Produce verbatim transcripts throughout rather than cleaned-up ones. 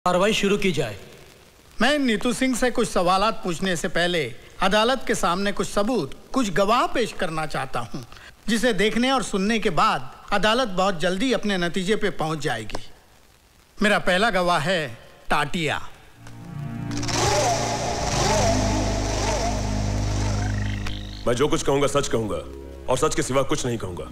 कार्रवाई शुरू की जाए। मैं नीतू सिंह से कुछ सवालात पूछने से पहले अदालत के सामने कुछ सबूत, कुछ गवाह पेश करना चाहता हूं, जिसे देखने और सुनने के बाद अदालत बहुत जल्दी अपने नतीजे पे पहुंच जाएगी। मेरा पहला गवाह है टाटिया। मैं जो कुछ कहूंगा सच कहूंगा और सच के सिवा कुछ नहीं कहूंगा।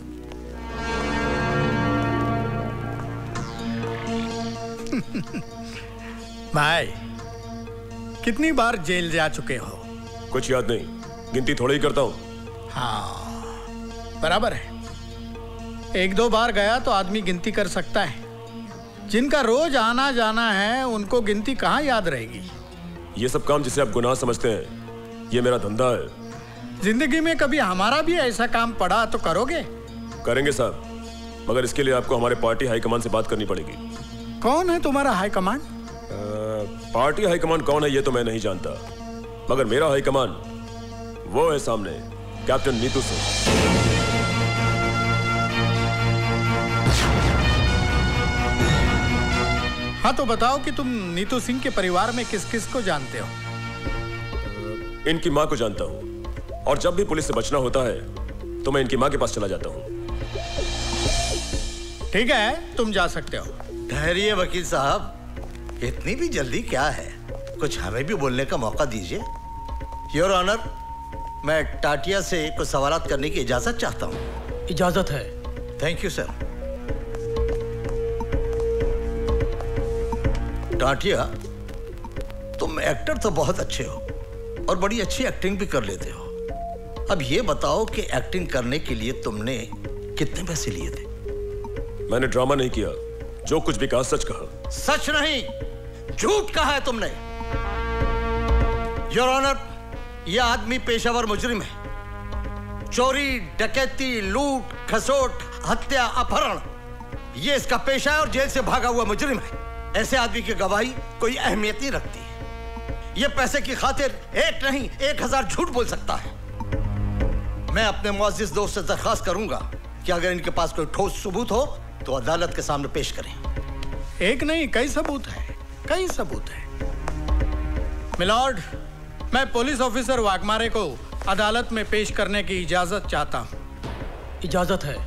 भाई, कितनी बार जेल जा चुके हो? कुछ याद नहीं, गिनती थोड़ा ही करता हूं। हाँ, बराबर है। एक दो बार गया तो आदमी गिनती कर सकता है। जिनका रोज आना जाना है उनको गिनती कहाँ याद रहेगी? ये सब काम जिसे आप गुनाह समझते हैं, ये मेरा धंधा है। जिंदगी में कभी हमारा भी ऐसा काम पड़ा तो करोगे? करेंगे साहब, मगर इसके लिए आपको हमारे पार्टी हाईकमान से बात करनी पड़ेगी। कौन है तुम्हारा हाईकमान? पार्टी हाईकमान कौन है ये तो मैं नहीं जानता, मगर मेरा हाईकमान वो है सामने, कैप्टन नीतू सिंह। हाँ तो बताओ कि तुम नीतू सिंह के परिवार में किस किस को जानते हो? इनकी माँ को जानता हूँ, और जब भी पुलिस से बचना होता है तो मैं इनकी माँ के पास चला जाता हूँ। ठीक है, तुम जा सकते हो। ठहरिए वकील साहब, इतनी भी जल्दी क्या है? कुछ हमें भी बोलने का मौका दीजिए। योर ऑनर, मैं टाटिया से कुछ सवालात करने की इजाजत चाहता हूँ। इजाजत है। Thank you sir. टाटिया, तुम एक्टर तो बहुत अच्छे हो और बड़ी अच्छी एक्टिंग भी कर लेते हो। अब ये बताओ कि एक्टिंग करने के लिए तुमने कितने पैसे लिए थे? मैंने ड्रामा नहीं किया, जो कुछ भी कहा सच कहा। सच नहीं, झूठ कहा है तुमने। योर ऑनर, यह आदमी पेशावर मुजरिम है। चोरी, डकैती, लूट, खसोट, हत्या, अपहरण, यह इसका पेशा है और जेल से भागा हुआ मुजरिम है। ऐसे आदमी की गवाही कोई अहमियत नहीं रखती। यह पैसे की खातिर एक नहीं एक हजार झूठ बोल सकता है। मैं अपने मुअज़्ज़िज़ दोस्त से दरख्वास्त करूंगा कि अगर इनके पास कोई ठोस सबूत हो तो अदालत के सामने पेश करें। एक नहीं, कई सबूत हैं, कई सबूत हैं। मिलॉर्ड, मैं पुलिस ऑफिसर वाघमारे को अदालत में पेश करने की इजाजत चाहता हूं। इजाजत है।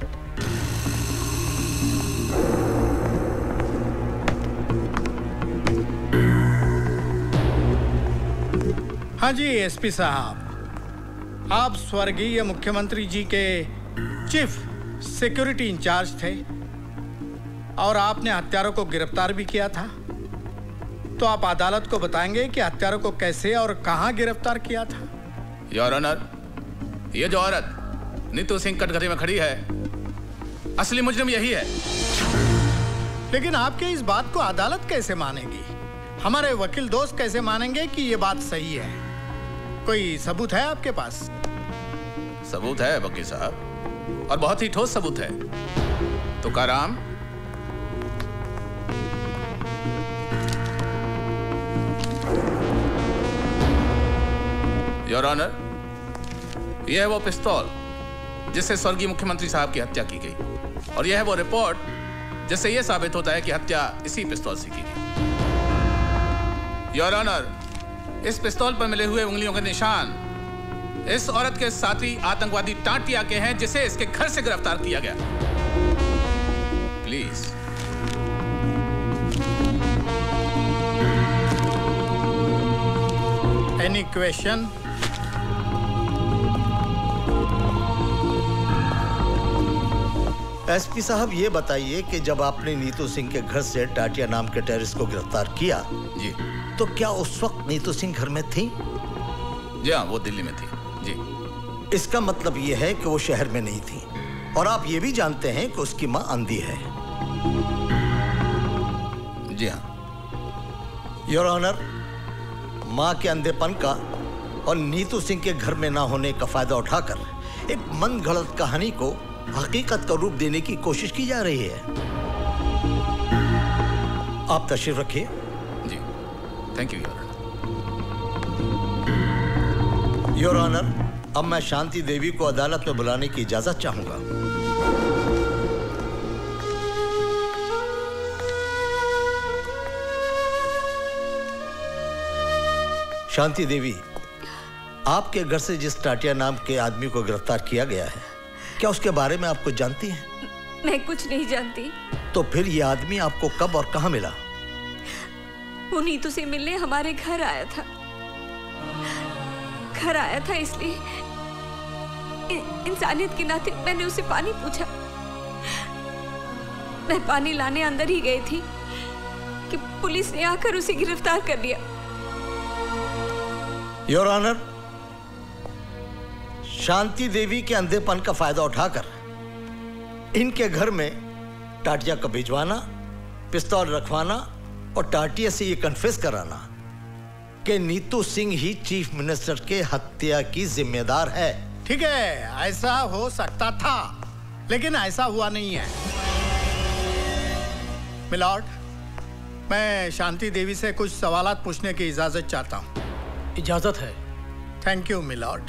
हाँ जी एसपी साहब, आप स्वर्गीय मुख्यमंत्री जी के चीफ सिक्योरिटी इंचार्ज थे और आपने हत्यारों को गिरफ्तार भी किया था। तो आप अदालत को बताएंगे कि हत्यारों को कैसे और कहां गिरफ्तार किया था? योर ऑनर, ये जो औरत नीतू सिंह कटघरे में खड़ी है, असली मुजरिम यही है। लेकिन आपके इस बात को अदालत कैसे मानेगी? हमारे वकील दोस्त कैसे मानेंगे कि ये बात सही है? कोई सबूत है आपके पास? सबूत है वकील साहब, और बहुत ही ठोस सबूत है। तुकाराम, योर ऑनर, यह है वो पिस्तौल जिससे स्वर्गीय मुख्यमंत्री साहब की हत्या की गई, और यह है वो रिपोर्ट जिससे यह साबित होता है कि हत्या इसी पिस्तौल से की गई। योर ऑनर, इस पिस्तौल पर मिले हुए उंगलियों के निशान इस औरत के साथी आतंकवादी टाटिया के हैं, जिसे इसके घर से गिरफ्तार किया गया। प्लीज। Any question? एसपी साहब, ये बताइए कि जब आपने नीतू सिंह के घर से टाटिया नाम के टेररिस्ट को गिरफ्तार किया जी, तो क्या उस वक्त नीतू सिंह घर में थी? जी हाँ, वो दिल्ली में थी। जी। इसका मतलब ये है कि वो शहर में नहीं थी, और आप ये भी जानते हैं कि उसकी मां अंधी है। जी हाँ। योर ऑनर, मां के अंधेपन का और नीतू सिंह के घर में ना होने का फायदा उठाकर एक मन गढ़ंत कहानी को हकीकत का रूप देने की कोशिश की जा रही है। आप तशरीफ रखिए। जी, thank you your honour. Your honour, अब मैं शांति देवी को अदालत में बुलाने की इजाजत चाहूंगा। शांति देवी, आपके घर से जिस टाटिया नाम के आदमी को गिरफ्तार किया गया है, क्या उसके बारे में आप कुछ जानती हैं? मैं कुछ नहीं जानती। तो फिर ये आदमी आपको कब और कहां मिला? वो नीतू से मिलने हमारे घर आया था। घर आया था इसलिए इंसानियत के नाते मैंने उसे पानी पूछा। मैं पानी लाने अंदर ही गई थी कि पुलिस ने आकर उसे गिरफ्तार कर लिया। योर ऑनर, शांति देवी के अंधेपन का फायदा उठाकर इनके घर में टाटिया को भिजवाना, पिस्तौल रखवाना और टाटिया से ये कन्फेस कराना कि नीतू सिंह ही चीफ मिनिस्टर के हत्या की जिम्मेदार है। ठीक है, ऐसा हो सकता था, लेकिन ऐसा हुआ नहीं है। मिलॉर्ड, मैं शांति देवी से कुछ सवालात पूछने की इजाजत चाहता हूं। इजाजत है। Thank you milord.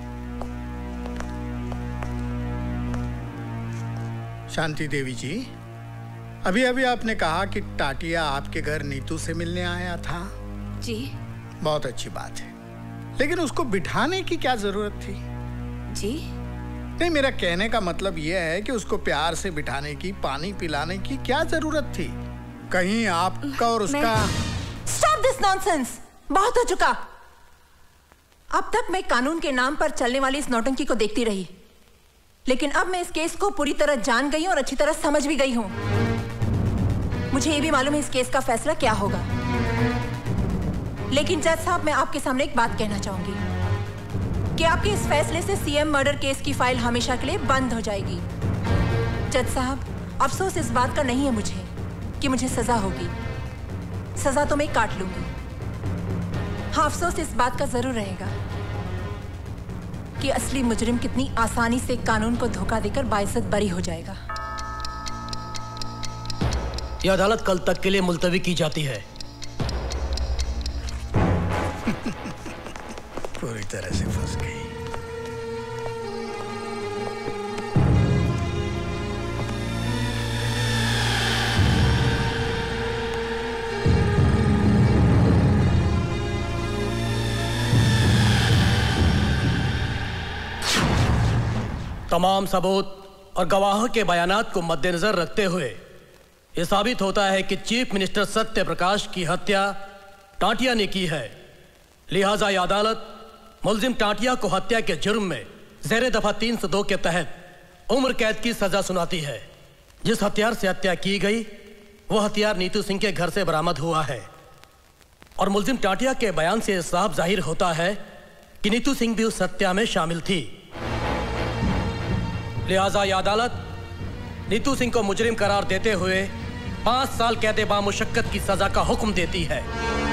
Shanti Devi ji, अभी अभी आपने कहा कि टाटिया आपके घर नीतू से मिलने आया था। जी। बहुत अच्छी बात है, लेकिन उसको बिठाने की क्या जरूरत थी? जी नहीं, मेरा कहने का मतलब यह है कि उसको प्यार से बिठाने की, पानी पिलाने की क्या जरूरत थी? कहीं आपका और उसका... स्टॉप दिस नॉनसेंस! बहुत हो चुका। अब तक मैं कानून के नाम पर चलने वाली इस नौटंकी को देखती रही, लेकिन अब मैं इस केस को पूरी तरह जान गई हूं और अच्छी तरह समझ भी गई हूं। मुझे यह भी मालूम है इस केस का फैसला क्या होगा। लेकिन जज साहब, मैं आपके सामने एक बात कहना चाहूंगी कि आपके इस फैसले से सीएम मर्डर केस की फाइल हमेशा के लिए बंद हो जाएगी। जज साहब, अफसोस इस बात का नहीं है मुझे कि मुझे सजा होगी। सजा तो मैं काट लूंगी। हाँ, अफसोस इस बात का जरूर रहेगा कि असली मुजरिम कितनी आसानी से कानून को धोखा देकर बाइज्जत बरी हो जाएगा। यह अदालत कल तक के लिए मुलतवी की जाती है। पूरी तरह से फंस गई। तमाम सबूत और गवाहों के बयानात को मद्देनजर रखते हुए यह साबित होता है कि चीफ मिनिस्टर सत्य प्रकाश की हत्या टाटिया ने की है। लिहाजा यह अदालत मुलजिम टाटिया को हत्या के जुर्म में ज़ेरे दफा तीन सौ दो के तहत उम्र कैद की सजा सुनाती है। जिस हथियार से हत्या की गई वह हथियार नीतू सिंह के घर से बरामद हुआ है और मुलजिम टाटिया के बयान से साफ जाहिर होता है कि नीतू सिंह भी उस हत्या में शामिल थी। लिहाजा यह अदालत नीतू सिंह को मुजरिम करार देते हुए पांच साल कैद बामुशक्कत की सजा का हुक्म देती है।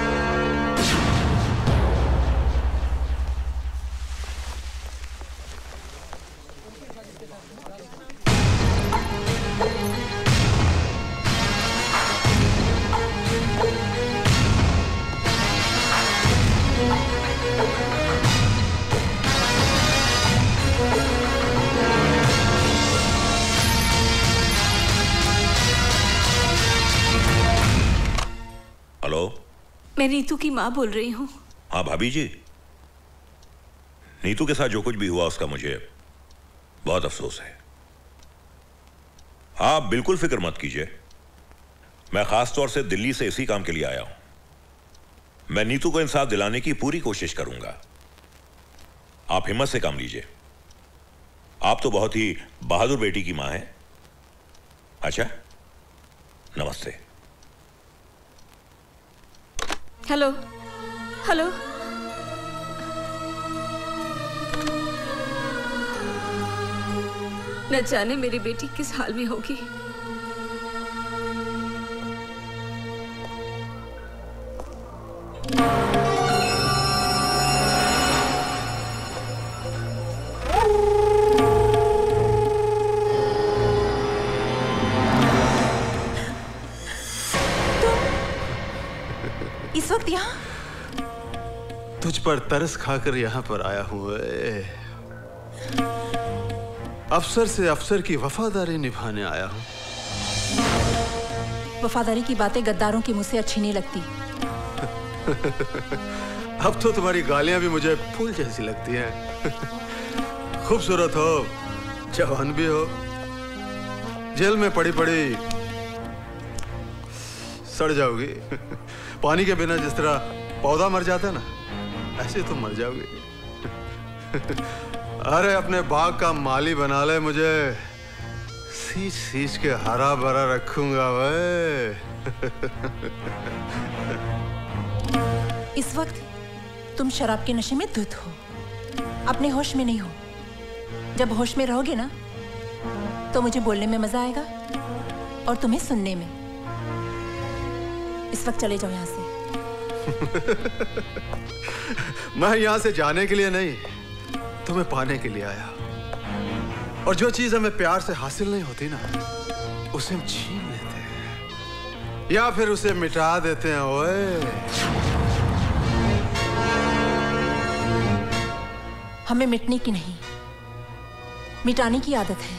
मैं नीतू की माँ बोल रही हूँ। हाँ भाभी जी, नीतू के साथ जो कुछ भी हुआ उसका मुझे बहुत अफसोस है। आप बिल्कुल फिक्र मत कीजिए, मैं खास तौर से दिल्ली से इसी काम के लिए आया हूं। मैं नीतू को इंसाफ दिलाने की पूरी कोशिश करूंगा। आप हिम्मत से काम लीजिए। आप तो बहुत ही बहादुर बेटी की मां हैं। अच्छा, नमस्ते। हेलो हेलो, न जाने मेरी बेटी किस हाल में होगी। इस वक्त यहाँ? तुझ पर तरस खाकर यहाँ पर आया हूँ। अफसर से अफसर की वफादारी निभाने आया हूँ। वफादारी की बातें गद्दारों के मुंह से अच्छी नहीं लगती। अब तो तुम्हारी गालियां भी मुझे फूल जैसी लगती हैं। खूबसूरत हो, जवान भी हो, जेल में पड़ी पड़ी सड़ जाओगी। पानी के बिना जिस तरह पौधा मर जाता है ना, ऐसे तुम मर जाओगी। अरे अपने बाग का माली बना ले, मुझे सींच सींच के हरा भरा रखूंगा वे। इस वक्त तुम शराब के नशे में धुत हो, अपने होश में नहीं हो। जब होश में रहोगे ना, तो मुझे बोलने में मजा आएगा और तुम्हें सुनने में। इस वक्त चले जाओ यहाँ से। मैं यहाँ से जाने के लिए नहीं, तुम्हें पाने के लिए आया। और जो चीज हमें प्यार से हासिल नहीं होती ना, उसे हम छीन लेते हैं या फिर उसे मिटा देते हैं। ओए, हमें मिटने की नहीं, मिटाने की आदत है।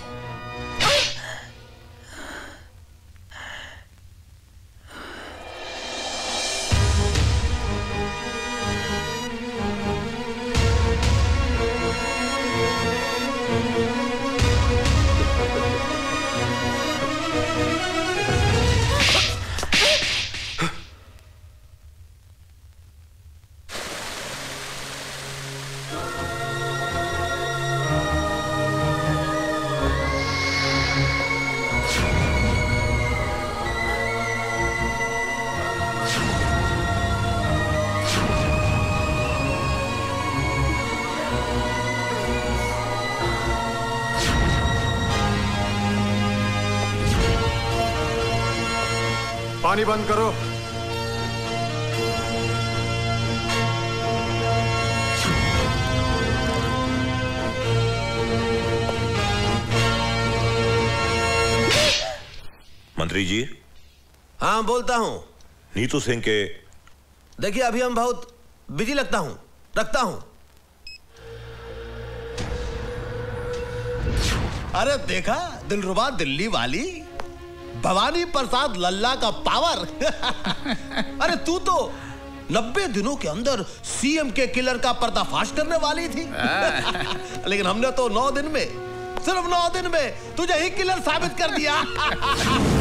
पानी बंद करो। मंत्री जी। हाँ बोलता हूं। नीतू सिंह के। देखिए अभी हम बहुत बिजी लगता हूं, रखता हूं। अरे देखा दिलरुबा दिल्ली वाली भवानी प्रसाद लल्ला का पावर। अरे तू तो नब्बे दिनों के अंदर सीएम के किलर का पर्दाफाश करने वाली थी। लेकिन हमने तो नौ दिन में, सिर्फ नौ दिन में तुझे ही किलर साबित कर दिया।